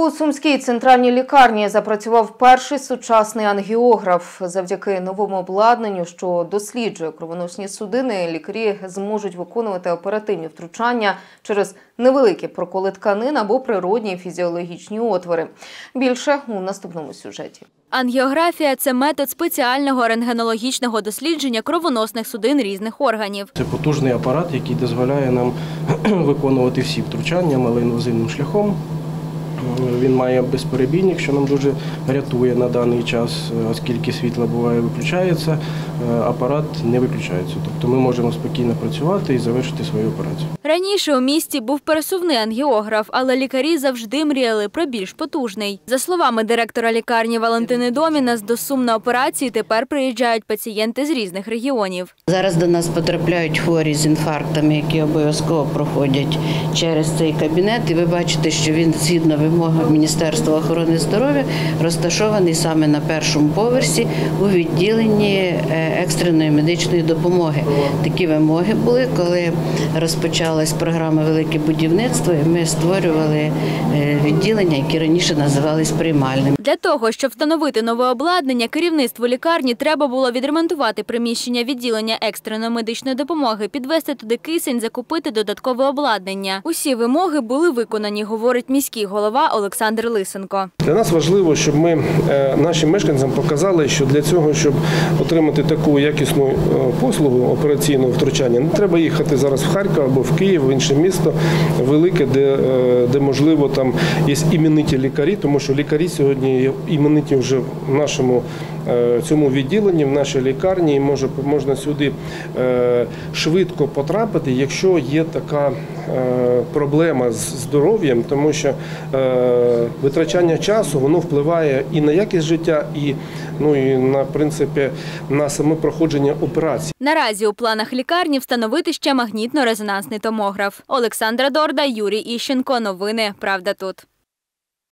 У Сумській центральній лікарні запрацював перший сучасний ангіограф. Завдяки новому обладнанню, що досліджує кровоносні судини, лікарі зможуть виконувати оперативні втручання через невеликі проколи тканин або природні фізіологічні отвори. Більше у наступному сюжеті. Ангіографія – це метод спеціального рентгенологічного дослідження кровоносних судин різних органів. Це потужний апарат, який дозволяє нам виконувати всі втручання малоінвазивним шляхом. Він має безперебійник, що нам дуже рятує на даний час, оскільки світло буває виключається, апарат не виключається. Тобто ми можемо спокійно працювати і завершити свою операцію. Раніше у місті був пересувний ангіограф, але лікарі завжди мріяли про більш потужний. За словами директора лікарні Валентини Домінас, до Сум на операції тепер приїжджають пацієнти з різних регіонів. Зараз до нас потрапляють хворі з інфарктами, які обов'язково проходять через цей кабінет. І ви бачите, що він згідно вимогам Міністерства охорони здоров'я розташований саме на першому поверсі у відділенні екстреної медичної допомоги. Такі вимоги були, коли розпочалась програма «Велике будівництво», і ми створювали відділення, які раніше називались приймальними. Для того, щоб встановити нове обладнання, керівництву лікарні треба було відремонтувати приміщення відділення екстреної медичної допомоги, підвести туди кисень, закупити додаткове обладнання. Усі вимоги були виконані, говорить міський голова Олександр Лисенко. Для нас важливо, щоб ми нашим мешканцям показали, що для цього, щоб отримати таку якісну послугу операційного втручання, не треба їхати зараз в Харків або в Київ, в інше місто велике, де можливо там є імениті лікарі, тому що лікарі сьогодні є імениті вже в нашому цьому відділенні, в нашій лікарні, і можна сюди швидко потрапити, якщо є така проблема з здоров'ям, тому що витрачання часу, воно впливає і на якість життя, і на, в принципі, на саме проходження операцій. Наразі у планах лікарні встановити ще магнітно-резонансний томограф. Олександра Дорда, Юрій Іщенко. Новини «Правда тут».